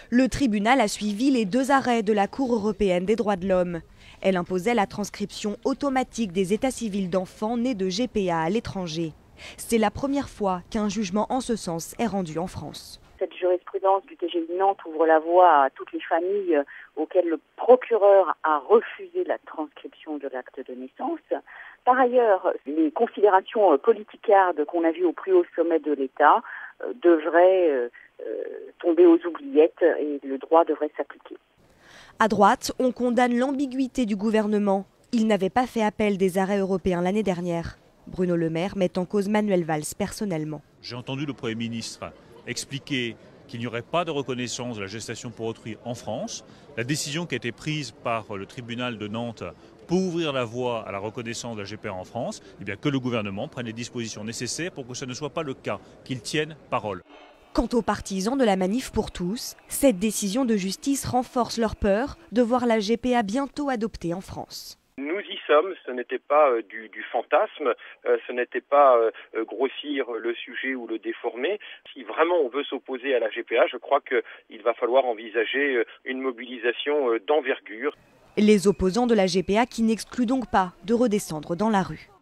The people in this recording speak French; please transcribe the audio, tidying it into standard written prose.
Le tribunal a suivi les 2 arrêts de la Cour européenne des droits de l'homme. Elle imposait la transcription automatique des états civils d'enfants nés de GPA à l'étranger. C'est la première fois qu'un jugement en ce sens est rendu en France. Cette jurisprudence du TGI Nantes ouvre la voie à toutes les familles auxquelles le procureur a refusé la transcription de l'acte de naissance. Par ailleurs, les considérations politicardes qu'on a vues au plus haut sommet de l'État devraient tomber aux oubliettes et le droit devrait s'appliquer. À droite, on condamne l'ambiguïté du gouvernement. Il n'avait pas fait appel des arrêts européens l'année dernière. Bruno Le Maire met en cause Manuel Valls personnellement. J'ai entendu le Premier ministre expliquer qu'il n'y aurait pas de reconnaissance de la gestation pour autrui en France. La décision qui a été prise par le tribunal de Nantes pour ouvrir la voie à la reconnaissance de la GPA en France, eh bien que le gouvernement prenne les dispositions nécessaires pour que ce ne soit pas le cas, qu'il tienne parole. Quant aux partisans de la manif pour tous, cette décision de justice renforce leur peur de voir la GPA bientôt adoptée en France. Nous y sommes, ce n'était pas du fantasme, ce n'était pas grossir le sujet ou le déformer. Si vraiment on veut s'opposer à la GPA, je crois qu'il va falloir envisager une mobilisation d'envergure. Les opposants de la GPA qui n'excluent donc pas de redescendre dans la rue.